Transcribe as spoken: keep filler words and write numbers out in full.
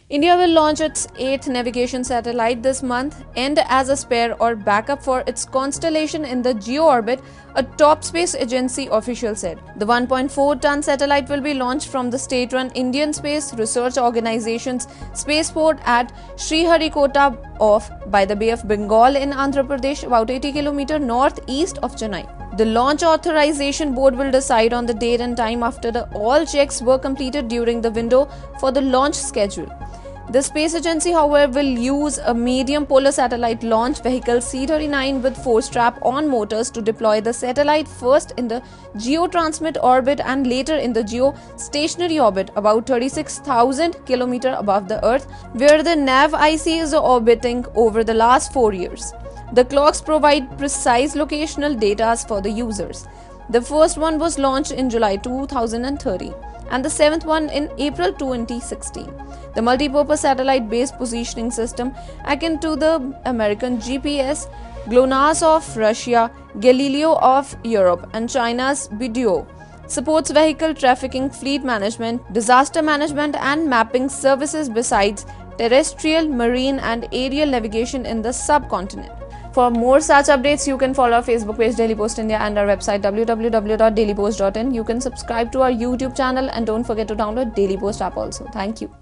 India will launch its eighth navigation satellite this month and as a spare or backup for its constellation in the geo-orbit, a top space agency official said. The one point four ton satellite will be launched from the state-run Indian Space Research Organization's spaceport at Sriharikota off by the Bay of Bengal in Andhra Pradesh, about eighty kilometers northeast of Chennai. The Launch Authorization Board will decide on the date and time after the all checks were completed during the window for the launch schedule. The space agency, however, will use a medium polar satellite launch vehicle C thirty-nine with four strap-on motors to deploy the satellite first in the geotransmit orbit and later in the geostationary orbit about thirty-six thousand kilometers above the Earth, where the NavIC is orbiting over the last four years. The clocks provide precise locational data for the users. The first one was launched in July two thousand thirteen and the seventh one in April twenty sixteen. The multi-purpose satellite-based positioning system, akin to the American G P S, GLONASS of Russia, Galileo of Europe, and China's BeiDou, supports vehicle trafficking, fleet management, disaster management, and mapping services besides terrestrial, marine, and aerial navigation in the subcontinent. For more such updates, you can follow our Facebook page Daily Post India and our website w w w dot daily post dot in. You can subscribe to our YouTube channel and don't forget to download Daily Post app also. Thank you.